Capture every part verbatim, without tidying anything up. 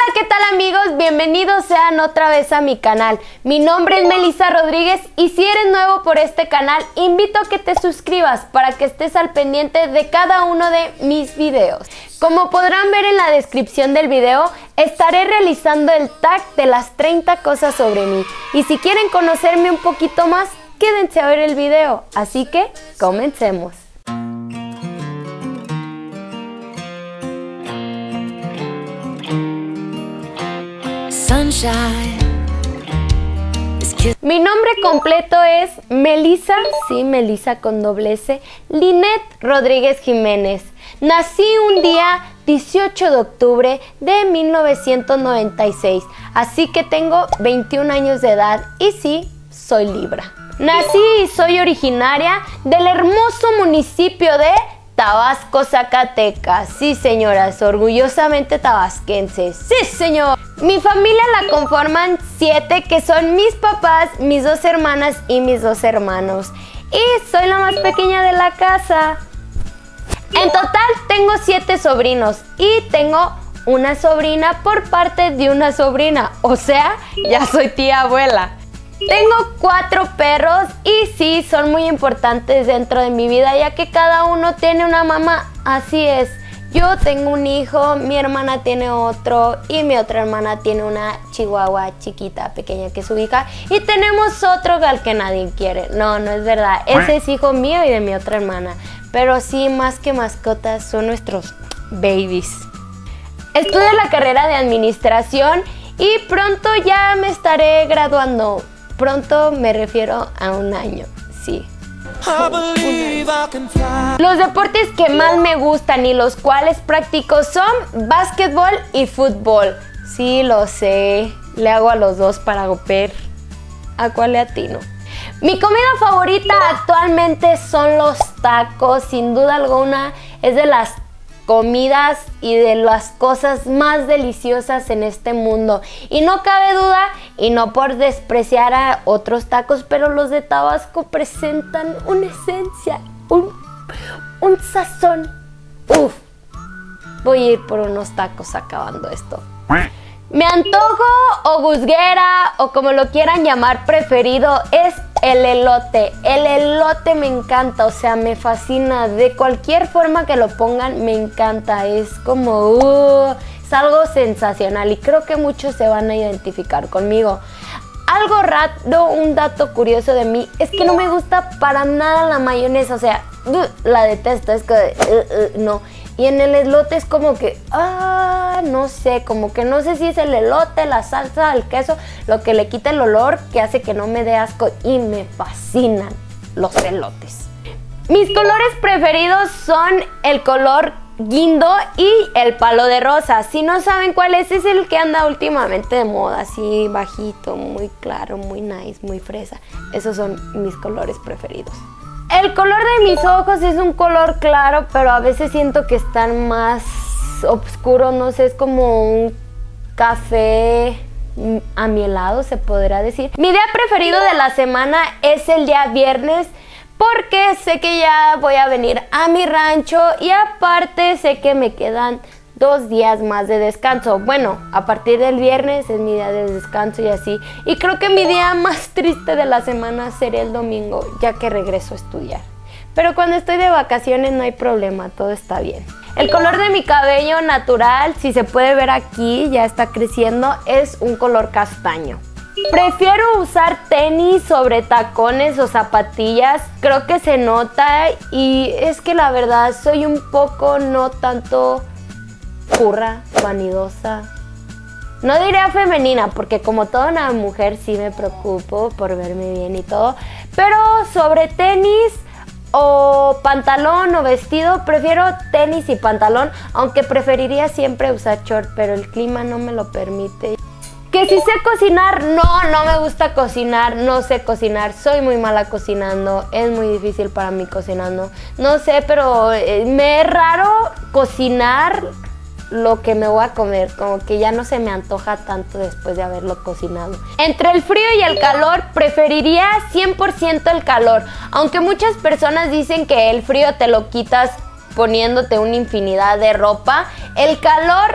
¿qué tal amigos? Bienvenidos sean otra vez a mi canal. Mi nombre es Melissa Rodríguez y si eres nuevo por este canal, invito a que te suscribas para que estés al pendiente de cada uno de mis videos. Como podrán ver en la descripción del video, estaré realizando el tag de las treinta cosas sobre mí. Y si quieren conocerme un poquito más, quédense a ver el video. Así que, comencemos. Mi nombre completo es Melissa, sí, Melissa con doble S, Linet Rodríguez Jiménez. Nací un día dieciocho de octubre de mil novecientos noventa y seis, así que tengo veintiún años de edad y sí, soy Libra. Nací y soy originaria del hermoso municipio de Tabasco, Zacatecas. Sí, señoras, orgullosamente tabasquense. ¡Sí, señor! Mi familia la conforman siete, que son mis papás, mis dos hermanas y mis dos hermanos. Y soy la más pequeña de la casa. En total tengo siete sobrinos y tengo una sobrina por parte de una sobrina. O sea, ya soy tía abuela. Tengo cuatro perros y sí, son muy importantes dentro de mi vida, ya que cada uno tiene una mamá. Así es, yo tengo un hijo, mi hermana tiene otro y mi otra hermana tiene una chihuahua chiquita, pequeña, que es su hija. Y tenemos otro al que nadie quiere. No, no es verdad, ese es hijo mío y de mi otra hermana. Pero sí, más que mascotas, son nuestros babies. Estudio la carrera de administración y pronto ya me estaré graduando. Pronto me refiero a un año, sí. Un año. Los deportes que más me gustan y los cuales practico son básquetbol y fútbol. Sí, lo sé. Le hago a los dos para ver a cuál le atino. Mi comida favorita actualmente son los tacos. Sin duda alguna es de las comidas y de las cosas más deliciosas en este mundo. Y no cabe duda, y no por despreciar a otros tacos, pero los de Tabasco presentan una esencia, un, un sazón. Uf, voy a ir por unos tacos acabando esto. Mi antojo o gusguera o como lo quieran llamar preferido es el elote. El elote me encanta, o sea, me fascina. De cualquier forma que lo pongan, me encanta. Es como, uh, es algo sensacional y creo que muchos se van a identificar conmigo. Algo raro, un dato curioso de mí, es que no me gusta para nada la mayonesa, o sea, uh, la detesto, es que, uh, uh, no. Y en el elote es como que, ah, no sé, como que no sé si es el elote, la salsa, el queso, lo que le quita el olor, que hace que no me dé asco y me fascinan los elotes. Mis colores preferidos son el color guindo y el palo de rosa. Si no saben cuál es, es el que anda últimamente de moda, así bajito, muy claro, muy nice, muy fresa. Esos son mis colores preferidos. El color de mis ojos es un color claro, pero a veces siento que están más oscuros, no sé, es como un café amielado, se podrá decir. Mi día preferido de la semana es el día viernes, porque sé que ya voy a venir a mi rancho y aparte sé que me quedan dos días más de descanso. Bueno, a partir del viernes es mi día de descanso y así. Y creo que mi día más triste de la semana sería el domingo, ya que regreso a estudiar. Pero cuando estoy de vacaciones no hay problema, todo está bien. El color de mi cabello natural, si se puede ver aquí, ya está creciendo, es un color castaño. Prefiero usar tenis sobre tacones o zapatillas, creo que se nota y es que la verdad soy un poco no tanto curra, vanidosa. No diría femenina, porque como toda una mujer sí me preocupo por verme bien y todo. Pero sobre tenis o pantalón o vestido, prefiero tenis y pantalón, aunque preferiría siempre usar short, pero el clima no me lo permite. Que si sé cocinar, no, no me gusta cocinar, no sé cocinar, soy muy mala cocinando, es muy difícil para mí cocinando. No sé, pero eh, me es raro cocinar lo que me voy a comer, como que ya no se me antoja tanto después de haberlo cocinado. Entre el frío y el calor, preferiría cien por ciento el calor, aunque muchas personas dicen que el frío te lo quitas poniéndote una infinidad de ropa. El calor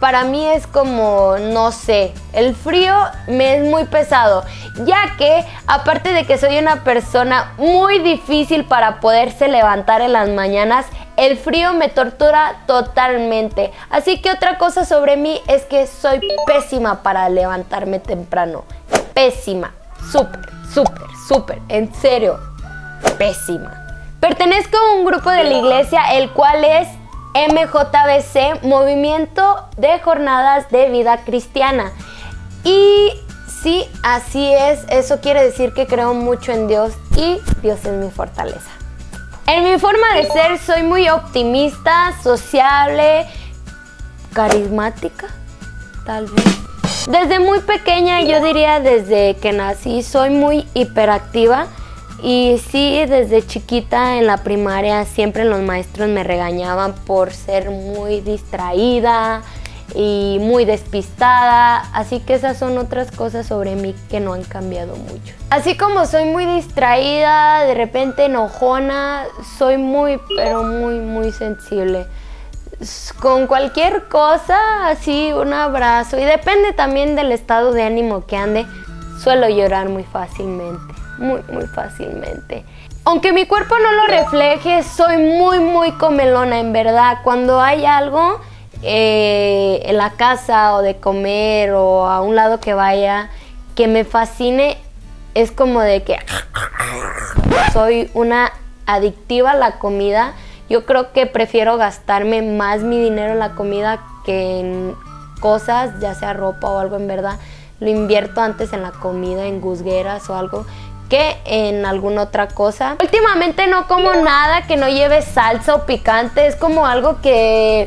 para mí es como, no sé, el frío me es muy pesado, ya que aparte de que soy una persona muy difícil para poderse levantar en las mañanas, el frío me tortura totalmente. Así que otra cosa sobre mí es que soy pésima para levantarme temprano. Pésima, súper, súper, súper, en serio, pésima. Pertenezco a un grupo de la iglesia, el cual es M J B C, Movimiento de Jornadas de Vida Cristiana. Y sí, así es, eso quiere decir que creo mucho en Dios y Dios es mi fortaleza. En mi forma de ser soy muy optimista, sociable, carismática, tal vez. Desde muy pequeña, yo diría desde que nací, soy muy hiperactiva. Y sí, desde chiquita en la primaria siempre los maestros me regañaban por ser muy distraída y muy despistada. Así que esas son otras cosas sobre mí que no han cambiado mucho. Así como soy muy distraída, de repente enojona, soy muy, pero muy, muy sensible. Con cualquier cosa, así un abrazo, y depende también del estado de ánimo que ande, suelo llorar muy fácilmente. Muy, muy fácilmente. Aunque mi cuerpo no lo refleje, soy muy, muy comelona, en verdad. Cuando hay algo eh, en la casa o de comer o a un lado que vaya que me fascine, es como de que soy una adictiva a la comida. Yo creo que prefiero gastarme más mi dinero en la comida que en cosas, ya sea ropa o algo, en verdad. Lo invierto antes en la comida, en gusgueras o algo, que en alguna otra cosa. Últimamente no como nada que no lleve salsa o picante. Es como algo que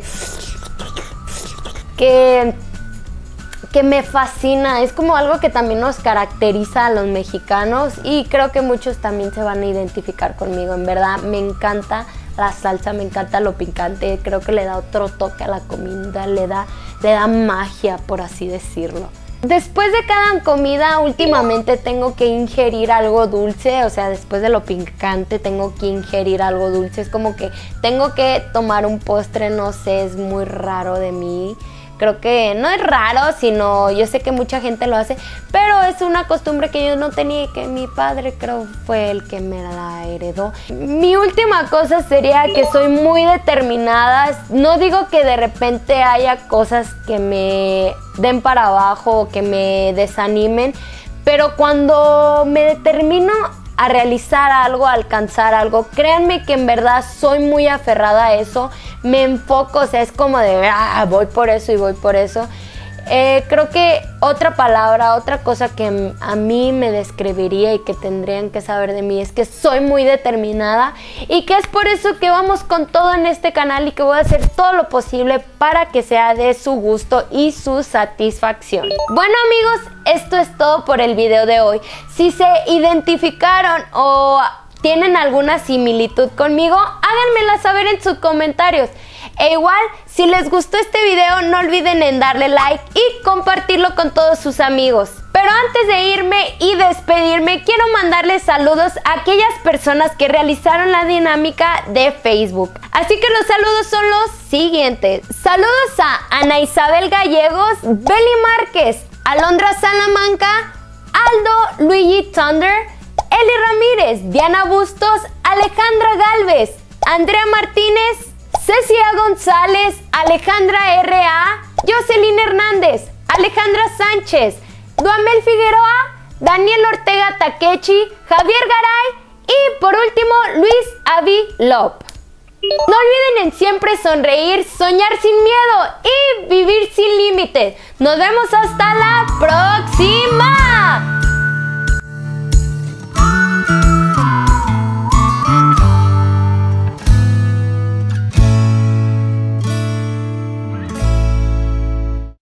que que me fascina. Es como algo que también nos caracteriza a los mexicanos y creo que muchos también se van a identificar conmigo. En verdad me encanta la salsa, me encanta lo picante. Creo que le da otro toque a la comida, le da, le da magia, por así decirlo. Después de cada comida, últimamente tengo que ingerir algo dulce, o sea, después de lo picante tengo que ingerir algo dulce. Es como que tengo que tomar un postre, no sé, es muy raro de mí. Creo que no es raro, sino yo sé que mucha gente lo hace, pero es una costumbre que yo no tenía y que mi padre creo fue el que me la heredó. Mi última cosa sería que soy muy determinada. No digo que de repente haya cosas que me den para abajo o que me desanimen, pero cuando me determino a realizar algo, a alcanzar algo, créanme que en verdad soy muy aferrada a eso, me enfoco, o sea, es como de, ah, voy por eso y voy por eso. Eh, creo que otra palabra, otra cosa que a mí me describiría y que tendrían que saber de mí es que soy muy determinada y que es por eso que vamos con todo en este canal y que voy a hacer todo lo posible para que sea de su gusto y su satisfacción. Bueno amigos, esto es todo por el video de hoy. Si se identificaron o tienen alguna similitud conmigo, háganmela saber en sus comentarios. E igual, si les gustó este video, no olviden en darle like y compartirlo con todos sus amigos. Pero antes de irme y despedirme, quiero mandarles saludos a aquellas personas que realizaron la dinámica de Facebook. Así que los saludos son los siguientes. Saludos a Ana Isabel Gallegos, Beli Márquez, Alondra Salamanca, Aldo Luigi Thunder, Eli Ramírez, Diana Bustos, Alejandra Galvez, Andrea Martínez, Cecia González, Alejandra R A, Jocelyn Hernández, Alejandra Sánchez, Duamel Figueroa, Daniel Ortega Takechi, Javier Garay y por último Luis Avi Lop. No olviden en siempre sonreír, soñar sin miedo y vivir sin límites. Nos vemos hasta la próxima.